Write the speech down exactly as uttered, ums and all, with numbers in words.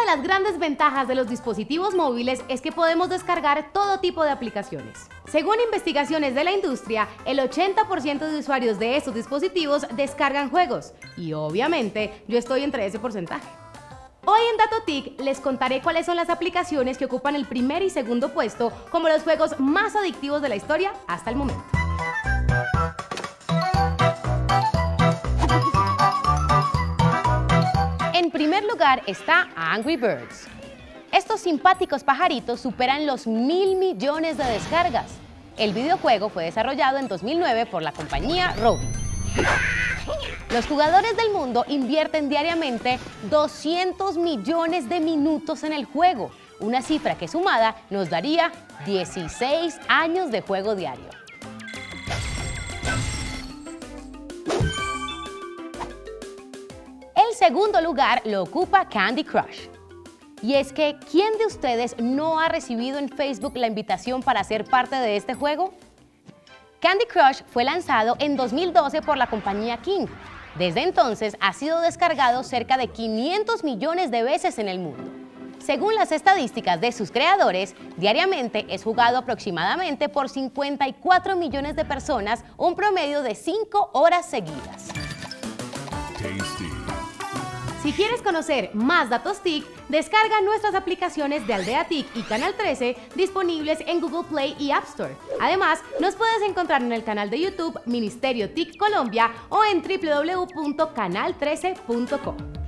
de las grandes ventajas de los dispositivos móviles es que podemos descargar todo tipo de aplicaciones. Según investigaciones de la industria, el ochenta por ciento de usuarios de estos dispositivos descargan juegos, y obviamente yo estoy entre ese porcentaje. Hoy en DatoTik les contaré cuáles son las aplicaciones que ocupan el primer y segundo puesto como los juegos más adictivos de la historia hasta el momento. En primer lugar está Angry Birds. Estos simpáticos pajaritos superan los mil millones de descargas. El videojuego fue desarrollado en dos mil nueve por la compañía Rovio. Los jugadores del mundo invierten diariamente doscientos millones de minutos en el juego, una cifra que sumada nos daría dieciséis años de juego diario. El segundo lugar lo ocupa Candy Crush. Y es que, ¿quién de ustedes no ha recibido en Facebook la invitación para ser parte de este juego? Candy Crush fue lanzado en dos mil doce por la compañía King. Desde entonces ha sido descargado cerca de quinientos millones de veces en el mundo. Según las estadísticas de sus creadores, diariamente es jugado aproximadamente por cincuenta y cuatro millones de personas, un promedio de cinco horas seguidas. Tasty. Si quieres conocer más Datos Tik, descarga nuestras aplicaciones de Aldea Tik y Canal trece disponibles en Google Play y App Store. Además, nos puedes encontrar en el canal de YouTube Ministerio Tik Colombia o en w w w punto canal trece punto com.